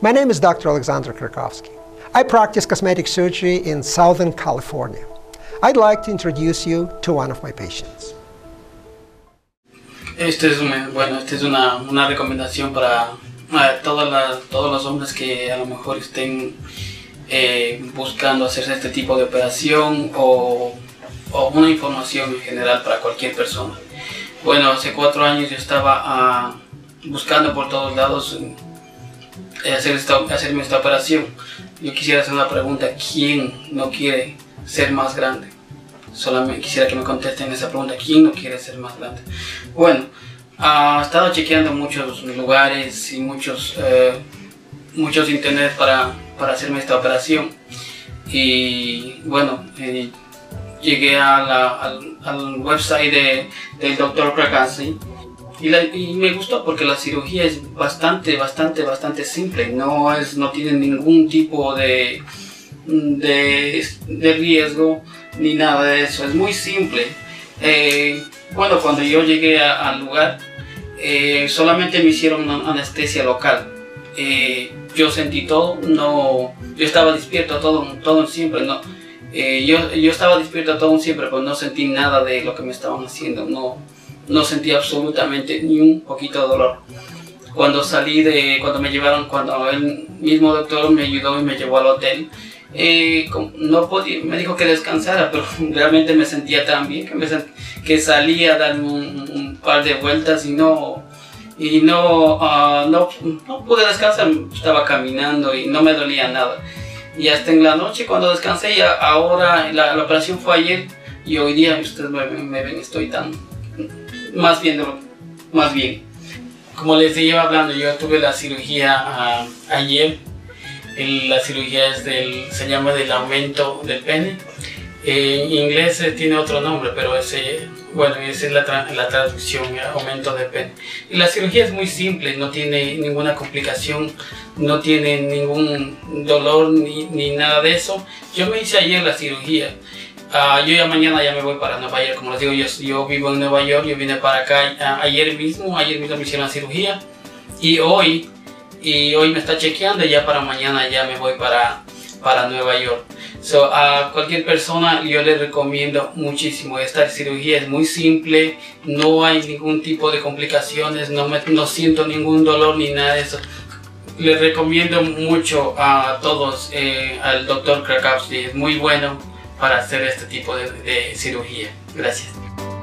My name is Dr. Alexander Krakowski. I practice cosmetic surgery in Southern California. I'd like to introduce you to one of my patients. Esta es una recomendación para todos los hombres que a lo mejor estén buscando hacerse este tipo de operación o una información en general para cualquier persona. Bueno, hace 4 años yo estaba buscando por todos lados hacerme esta operación. Yo quisiera hacer una pregunta: ¿quién no quiere ser más grande? Solamente quisiera que me contesten esa pregunta: ¿quién no quiere ser más grande? Bueno, he estado chequeando muchos lugares y muchos internet para hacerme esta operación. Y bueno, llegué al website del Dr. Krakowski y me gustó porque la cirugía es bastante simple. No tiene ningún tipo de riesgo ni nada de eso. Es muy simple. Bueno, cuando yo llegué al lugar, solamente me hicieron una anestesia local. Yo sentí todo, yo estaba despierto todo siempre, yo estaba despierto todo siempre, pero no sentí nada de lo que me estaban haciendo, no sentí absolutamente ni un poquito de dolor. Cuando cuando el mismo doctor me ayudó y me llevó al hotel, me dijo que descansara, pero realmente me sentía tan bien que salí a dar un par de vueltas y no pude descansar. Estaba caminando y no me dolía nada. Y hasta en la noche cuando descansé, ahora la operación fue ayer y hoy día ustedes me ven, estoy más bien. Como les iba hablando, yo tuve la cirugía ayer. La cirugía se llama del aumento del pene. En inglés tiene otro nombre, pero esa es la traducción, aumento de pene. Y la cirugía es muy simple, no tiene ninguna complicación, no tiene ningún dolor ni nada de eso. Yo me hice ayer la cirugía. Yo mañana me voy para Nueva York. Como les digo, yo vivo en Nueva York, yo vine para acá ayer mismo me hicieron la cirugía y hoy me está chequeando y ya para mañana ya me voy para Nueva York. A cualquier persona yo les recomiendo muchísimo. Esta cirugía es muy simple, no hay ningún tipo de complicaciones, no siento ningún dolor ni nada de eso. Les recomiendo mucho a todos al Dr. Krakowski, es muy bueno para hacer este tipo de cirugía. Gracias.